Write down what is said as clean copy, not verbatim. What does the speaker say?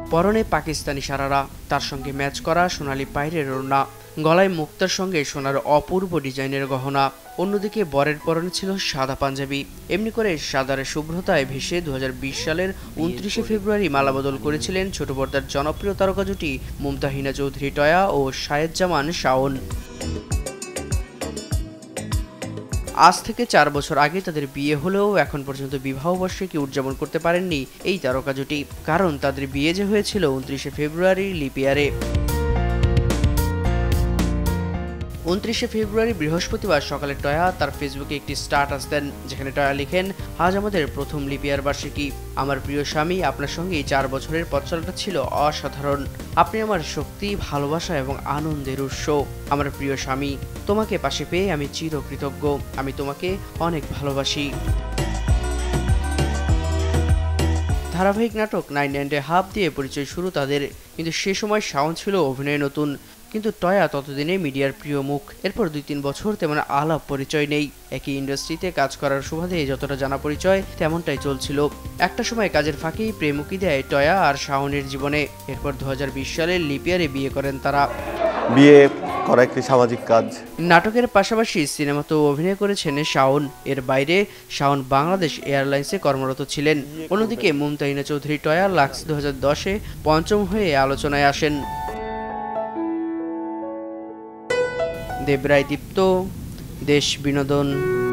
পরনে পাকিস্তানি সারারা, তার সঙ্গে ম্যাচ করা সোনালী পায়রের ওড়না, গলায় মুক্তার সঙ্গে সোনার অপূর্ব ডিজাইনের গহনা। অন্যদিকে বরের পরনে ছিল সাদা পাঞ্জাবি। এমনি করে সাদার শুভ্রতায় ভেসে 2020 সালের 29শে ফেব্রুয়ারি মালাবদল করেছিলেন ছোট পর্দার জনপ্রিয় তারকা জুটি মুমতাহিনা চৌধুরী টয়া ও শায়েদ-জামান শাওন। আজ থেকে 4 বছর আগে তাদের বিয়ে হলেও এখন পর্যন্ত বিবাহবার্ষিকী উদযাপন করতে পারেননি এই তারকা জুটি, কারণ তাদের বিয়ে যে হয়েছিল 29শে ফেব্রুয়ারি লিপ ইয়ারে। 29শে ফেব্রুয়ারি বৃহস্পতিবার সকালে টয়া তার ফেসবুকে একটি স্ট্যাটাস দেন, যেখানে টয়া লিখেন, আজ আমাদের প্রথম লিপ ইয়ার বার্ষিকী। আমার প্রিয় স্বামী, আপনার সঙ্গে 4 বছরের পথ চলাটা ছিল অসাধারণ। আপনি আমার শক্তি, ভালোবাসা এবং আনন্দের উৎস। আমার প্রিয় স্বামী, তোমাকে পাশে পেয়ে আমি চিরকৃতজ্ঞ। আমি তোমাকে অনেক ভালোবাসি। ধারাবাহিক নাটক 9.5 দিয়ে পরিচয় শুরু তাদের, কিন্তু সে সময় শাওন ছিল অভিনয়ে নতুন, কিন্তু টয়া ততদিনে মিডিয়ার প্রিয় মুখ। এরপর 2-3 বছর তেমন আলাপ পরিচয় নেই। একই ইন্ডাস্ট্রিতে কাজ করার সুবাদে যতটা জানা পরিচয় তেমনটাই চলছিল। একটা সময় কাজের ফাঁকেই প্রেমুকি দেয় টয়া আর শাওনের জীবনে। এরপর 2020 সালে লিপ ইয়ারে বিয়ে করেন তারা। বিয়ে করা একটি সামাজিক কাজ। নাটকের পাশাপাশি সিনেমাতেও অভিনয় করেছেন শাওন। এর বাইরে শাওন বাংলাদেশ এয়ারলাইন্সে কর্মরত ছিলেন। অন্যদিকে মুমতাহিনা চৌধুরী টয়া লাক্স 2010-এ পঞ্চম হয়ে আলোচনায় আসেন। দেবরায় দীপ্ত, দেশ বিনোদন।